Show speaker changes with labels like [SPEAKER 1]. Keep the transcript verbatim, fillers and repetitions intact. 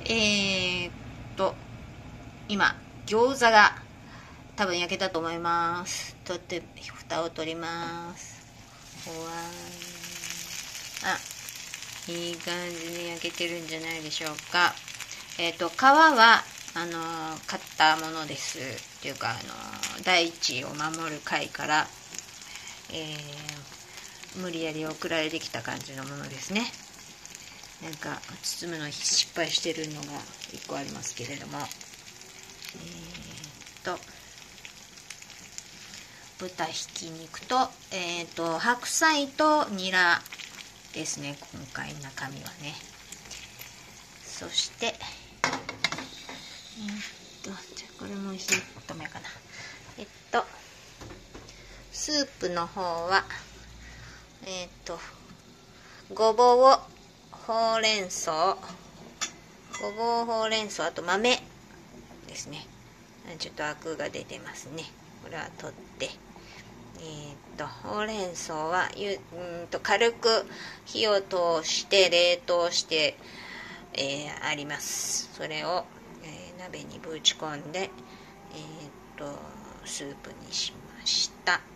[SPEAKER 1] えーっと今餃子が多分焼けたと思います。取って蓋を取ります。ほわー、あ、いい感じに焼けてるんじゃないでしょうか。えーっと皮はあの買ったものですっていうか、あの大地を守る会から、えー、無理やり送られてきた感じのものですね。なんか包むの失敗してるのがいっこありますけれども、えー、っと豚ひき肉と、えー、っと白菜とニラですね、今回中身はね。そしてえー、っとじゃあこれも火止めかな。えっとスープの方はえー、っとごぼう、ほうれん草、ごぼう、ほうれん草、あと豆ですね。ちょっとアクが出てますね。これは取って、えー、っとほうれん草はゆうんと軽く火を通して冷凍して、えー、あります。それを、えー、鍋にぶち込んで、えー、っとスープにしました。